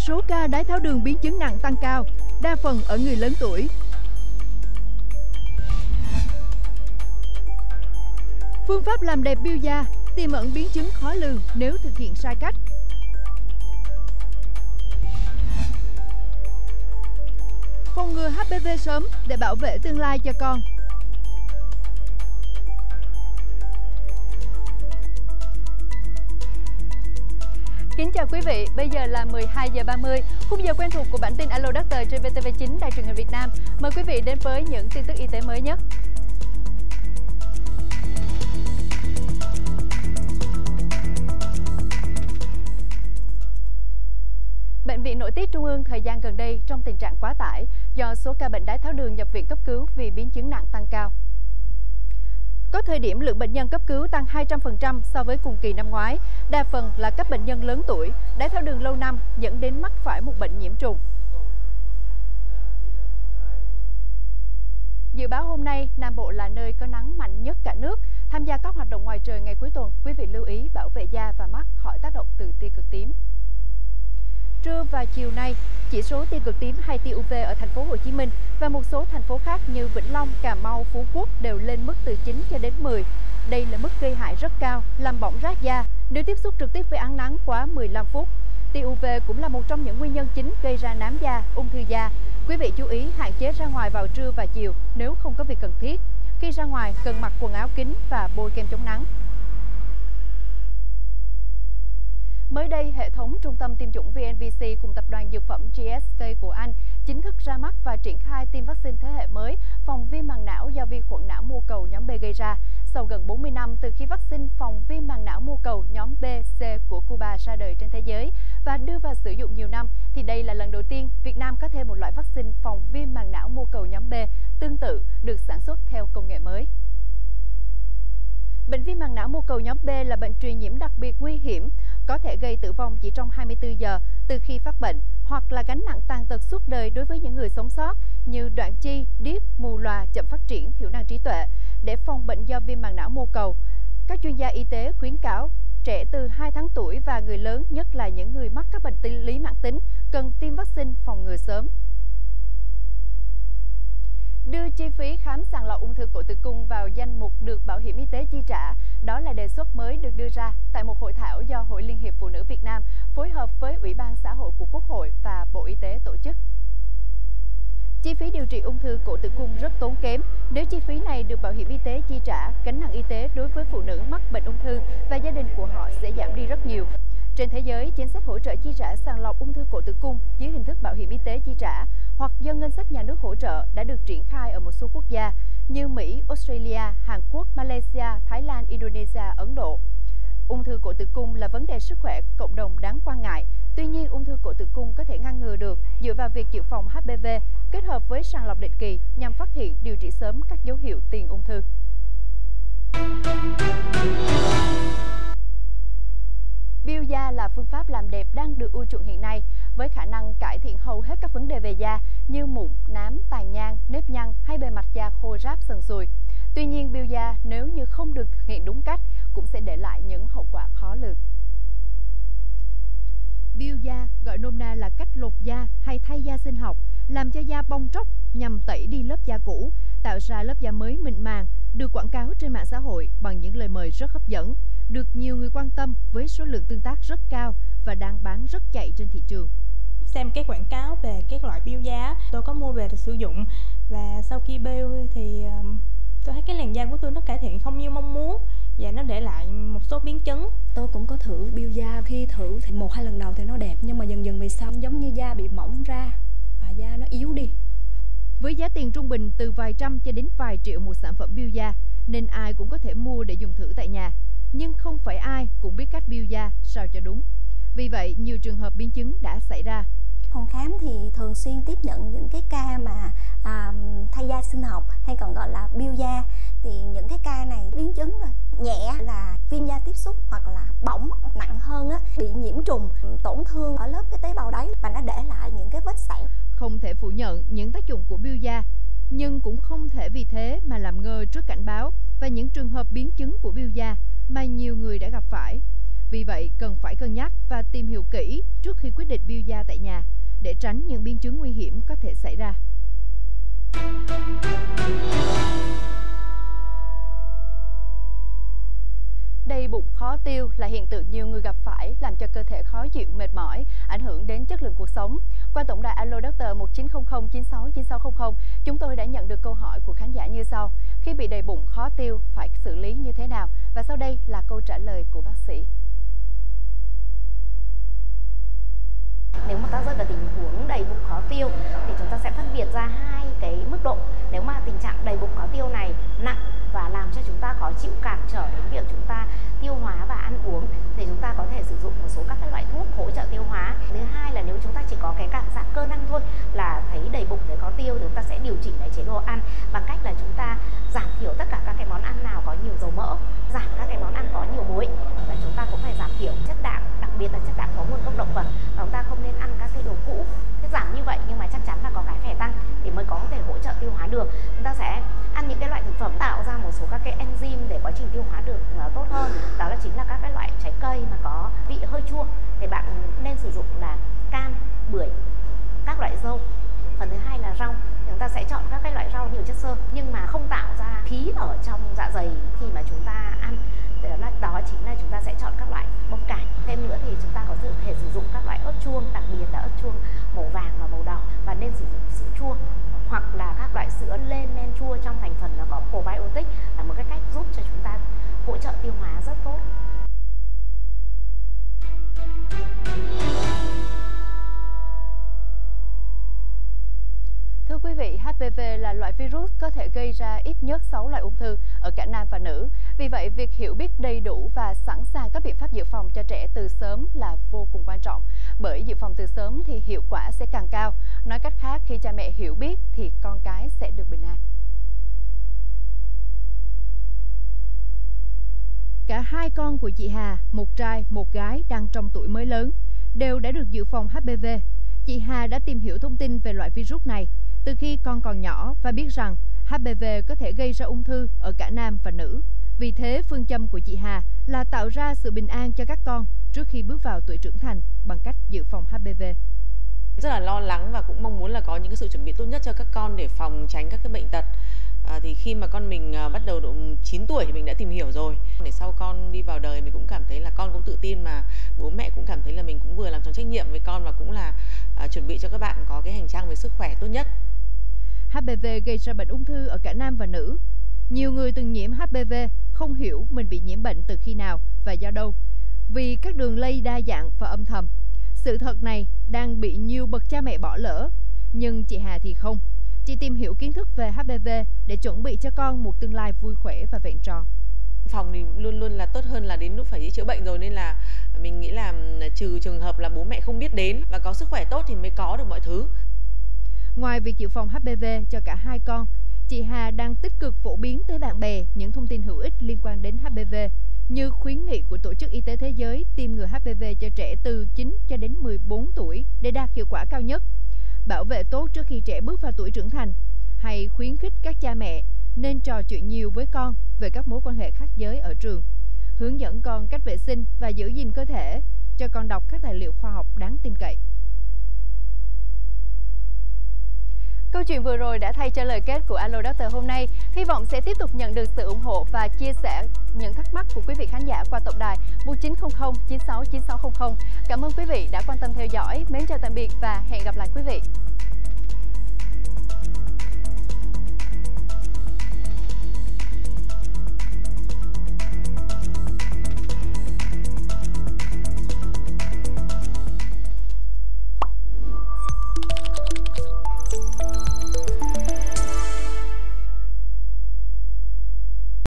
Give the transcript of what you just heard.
Số ca đái tháo đường biến chứng nặng tăng cao, đa phần ở người lớn tuổi. Phương pháp làm đẹp Biêu da tiềm ẩn biến chứng khó lường nếu thực hiện sai cách. Phòng ngừa HPV sớm để bảo vệ tương lai cho con. Kính chào quý vị, bây giờ là 12 giờ 30, khung giờ quen thuộc của bản tin Alo Doctor trên VTV9 Đài truyền hình Việt Nam. Mời quý vị đến với những tin tức y tế mới nhất. Bệnh viện Nội tiết Trung ương thời gian gần đây trong tình trạng quá tải do số ca bệnh đái tháo đường nhập viện cấp cứu vì biến chứng nặng tăng cao. Có thời điểm lượng bệnh nhân cấp cứu tăng 200% so với cùng kỳ năm ngoái, đa phần là các bệnh nhân lớn tuổi, đái tháo đường lâu năm dẫn đến mắc phải một bệnh nhiễm trùng. Dự báo hôm nay, Nam Bộ là nơi có nắng mạnh nhất cả nước. Tham gia các hoạt động ngoài trời ngày cuối tuần, quý vị lưu ý bảo vệ da và mắt khỏi tác động từ tia cực tím. Trưa và chiều nay, chỉ số tia cực tím hay tia UV ở thành phố Hồ Chí Minh và một số thành phố khác như Vĩnh Long, Cà Mau, Phú Quốc đều lên mức từ 9 cho đến 10. Đây là mức gây hại rất cao, làm bỏng rát da nếu tiếp xúc trực tiếp với ánh nắng quá 15 phút. Tia UV cũng là một trong những nguyên nhân chính gây ra nám da, ung thư da. Quý vị chú ý hạn chế ra ngoài vào trưa và chiều nếu không có việc cần thiết. Khi ra ngoài, cần mặc quần áo kín và bôi kem chống nắng. Mới đây, hệ thống trung tâm tiêm chủng VNVC cùng tập đoàn dược phẩm GSK của Anh chính thức ra mắt và triển khai tiêm vaccine thế hệ mới phòng viêm màng não do vi khuẩn não mô cầu nhóm B gây ra. Sau gần 40 năm từ khi vaccine phòng viêm màng não mô cầu nhóm B, C của Cuba ra đời trên thế giới và đưa vào sử dụng nhiều năm, thì đây là lần đầu tiên Việt Nam có thêm một loại vaccine phòng viêm màng não mô cầu nhóm B tương tự được sản xuất theo công nghệ mới. Bệnh viêm màng não mô cầu nhóm B là bệnh truyền nhiễm đặc biệt nguy hiểm, có thể gây tử vong chỉ trong 24 giờ từ khi phát bệnh hoặc là gánh nặng tàn tật suốt đời đối với những người sống sót như đoạn chi, điếc, mù lòa, chậm phát triển, thiểu năng trí tuệ. Để phòng bệnh do viêm màng não mô cầu, các chuyên gia y tế khuyến cáo trẻ từ 2 tháng tuổi và người lớn, nhất là những người mắc các bệnh lý mãn tính, cần tiêm vaccine phòng ngừa sớm. Đưa chi phí khám sàng lọc ung thư cổ tử cung vào danh mục được Bảo hiểm y tế chi trả, đó là đề xuất mới được đưa ra tại một hội thảo do Hội Liên hiệp Phụ nữ Việt Nam phối hợp với Ủy ban Xã hội của Quốc hội và Bộ Y tế tổ chức. Chi phí điều trị ung thư cổ tử cung rất tốn kém. Nếu chi phí này được bảo hiểm y tế chi trả, gánh nặng y tế đối với phụ nữ mắc bệnh ung thư và gia đình của họ sẽ giảm đi rất nhiều. Trên thế giới, chính sách hỗ trợ chi trả sàng lọc ung thư cổ tử cung dưới hình thức bảo hiểm y tế chi trả hoặc do ngân sách nhà nước hỗ trợ đã được triển khai ở một số quốc gia như Mỹ, Australia, Hàn Quốc, Malaysia, Thái Lan, Indonesia, Ấn Độ. Ung thư cổ tử cung là vấn đề sức khỏe cộng đồng đáng quan ngại. Tuy nhiên, ung thư cổ tử cung có thể ngăn ngừa được dựa vào việc dự phòng HPV kết hợp với sàng lọc định kỳ nhằm phát hiện, điều trị sớm các dấu hiệu tiền ung thư. Biêu da là phương pháp làm đẹp đang được ưa chuộng hiện nay, với khả năng cải thiện hầu hết các vấn đề về da như mụn, nám, tàn nhang, nếp nhăn hay bề mặt da khô ráp sần sùi. Tuy nhiên, biêu da nếu như không được thực hiện đúng cách cũng sẽ để lại những hậu quả khó lường. Biêu da gọi nôm na là cách lột da hay thay da sinh học, làm cho da bong tróc nhằm tẩy đi lớp da cũ, tạo ra lớp da mới mịn màng, được quảng cáo trên mạng xã hội bằng những lời mời rất hấp dẫn, được nhiều người quan tâm với số lượng tương tác rất cao và đang bán rất chạy trên thị trường. Xem cái quảng cáo về các loại biêu da, tôi có mua về để sử dụng và sau khi biêu thì tôi thấy cái làn da của tôi nó cải thiện không như mong muốn và nó để lại một số biến chứng. Tôi cũng có thử biêu da, khi thử thì 1-2 lần đầu thì nó đẹp nhưng mà dần dần về sau giống như da bị mỏng ra và da nó yếu đi. Với giá tiền trung bình từ vài trăm cho đến vài triệu một sản phẩm biêu da nên ai cũng có thể mua để dùng thử tại nhà. Nhưng không phải ai cũng biết cách biêu da sao cho đúng. Vì vậy, nhiều trường hợp biến chứng đã xảy ra. Phòng khám thì thường xuyên tiếp nhận những cái ca mà thay da sinh học hay còn gọi là biêu da. Thì những cái ca này biến chứng rồi. Nhẹ là viêm da tiếp xúc hoặc là bỏng, nặng hơn á, bị nhiễm trùng, tổn thương ở lớp cái tế bào đáy và nó để lại những cái vết sẹo. Không thể phủ nhận những tác dụng của biêu da, nhưng cũng không thể vì thế mà làm ngơ trước cảnh báo và những trường hợp biến chứng của biêu da mà nhiều người đã gặp phải. Vì vậy, cần phải cân nhắc và tìm hiểu kỹ trước khi quyết định biêu da tại nhà để tránh những biến chứng nguy hiểm có thể xảy ra. Đầy bụng khó tiêu là hiện tượng nhiều người gặp phải, làm cho cơ thể khó chịu, mệt mỏi, ảnh hưởng đến chất lượng cuộc sống. Qua tổng đài Alo Doctor 1900 96 9600, chúng tôi đã nhận được câu hỏi của khán giả như sau: khi bị đầy bụng khó tiêu phải xử lý như thế nào? Và sau đây là câu trả lời của bác sĩ. Nếu mà ta rơi vào tình huống đầy bụng khó tiêu thì chúng ta sẽ phân biệt ra hai cái mức độ. Nếu mà tình trạng đầy bụng khó tiêu này nặng và làm cho chúng ta khó chịu, cản trở đến việc chúng ta tiêu hóa và ăn uống thì chúng ta có thể sử dụng một số các cái loại thuốc hỗ trợ tiêu hóa. Thứ hai là nếu chúng ta chỉ có cái cảm giác cơ năng thôi, là thấy đầy bụng, thấy khó tiêu, thì chúng ta sẽ điều chỉnh lại chế độ ăn bằng cách là chúng ta giảm thiểu tất cả các cái món ăn nào có nhiều dầu mỡ, giảm các cái món ăn có nhiều muối, và chúng ta cũng phải giảm thiểu chất đạm, đặc biệt là chất đạm có nguồn gốc động vật, và chúng ta không nên ăn các cái đồ cũ. Thế giảm như vậy nhưng mà chắc chắn là có cái phải tăng thì mới có thể hỗ trợ tiêu hóa được. Chúng ta sẽ ăn những cái loại thực phẩm tạo ra một số các cái enzyme để quá trình tiêu hóa được tốt hơn. Đó là chính là các cái loại trái cây mà có vị hơi chua thì bạn nên sử dụng là cam, bưởi, các loại dâu. Phần thứ hai là rau. Chúng ta sẽ chọn các cái loại rau nhiều chất xơ nhưng mà không tạo ra khí ở trong dạ dày khi mà chúng ta ăn. Đó chính là chúng ta sẽ chọn các loại bông cải. Thêm nữa thì chúng ta có thể sử dụng các loại ớt chuông, đặc biệt là ớt chuông màu vàng và màu đỏ, và nên sử dụng sữa chua hoặc là các loại sữa lên men chua trong thành phần là có probiotic, là một cái cách giúp cho chúng ta hỗ trợ tiêu hóa rất tốt. Thưa quý vị, HPV là loại virus có thể gây ra ít nhất 6 loại ung thư ở cả nam và nữ. Vì vậy, việc hiểu biết đầy đủ và sẵn sàng các biện pháp dự phòng cho trẻ từ sớm là vô cùng quan trọng. Bởi dự phòng từ sớm thì hiệu quả sẽ càng cao. Nói cách khác, khi cha mẹ hiểu biết thì con cái sẽ được bình an. Cả hai con của chị Hà, một trai, một gái đang trong tuổi mới lớn, đều đã được dự phòng HPV. Chị Hà đã tìm hiểu thông tin về loại virus này từ khi con còn nhỏ và biết rằng HPV có thể gây ra ung thư ở cả nam và nữ. Vì thế, phương châm của chị Hà là tạo ra sự bình an cho các con trước khi bước vào tuổi trưởng thành bằng cách dự phòng HPV. Rất là lo lắng và cũng mong muốn là có những cái sự chuẩn bị tốt nhất cho các con để phòng tránh các cái bệnh tật. Thì khi mà con mình bắt đầu độ 9 tuổi thì mình đã tìm hiểu rồi. Để sau con đi vào đời mình cũng cảm thấy là con cũng tự tin, mà bố mẹ cũng cảm thấy là mình cũng vừa làm tròn trách nhiệm với con và cũng là chuẩn bị cho các bạn có cái hành trang về sức khỏe tốt nhất. HPV gây ra bệnh ung thư ở cả nam và nữ. Nhiều người từng nhiễm HPV không hiểu mình bị nhiễm bệnh từ khi nào và do đâu, vì các đường lây đa dạng và âm thầm. Sự thật này đang bị nhiều bậc cha mẹ bỏ lỡ, nhưng chị Hà thì không. Chị tìm hiểu kiến thức về HPV để chuẩn bị cho con một tương lai vui khỏe và vẹn tròn. Phòng thì luôn luôn là tốt hơn là đến lúc phải đi chữa bệnh rồi, nên là mình nghĩ là trừ trường hợp là bố mẹ không biết đến và có sức khỏe tốt thì mới có được mọi thứ. Ngoài việc dự phòng HPV cho cả hai con, chị Hà đang tích cực phổ biến tới bạn bè những thông tin hữu ích liên quan đến HPV, như khuyến nghị của Tổ chức Y tế Thế giới tiêm ngừa HPV cho trẻ từ 9 cho đến 14 tuổi để đạt hiệu quả cao nhất, bảo vệ tốt trước khi trẻ bước vào tuổi trưởng thành, hay khuyến khích các cha mẹ nên trò chuyện nhiều với con về các mối quan hệ khác giới ở trường, hướng dẫn con cách vệ sinh và giữ gìn cơ thể, cho con đọc các tài liệu khoa học đáng tin cậy. Câu chuyện vừa rồi đã thay cho lời kết của Alo Doctor hôm nay. Hy vọng sẽ tiếp tục nhận được sự ủng hộ và chia sẻ những thắc mắc của quý vị khán giả qua tổng đài 1900 96 9600. Cảm ơn quý vị đã quan tâm theo dõi. Mến chào tạm biệt và hẹn gặp lại quý vị.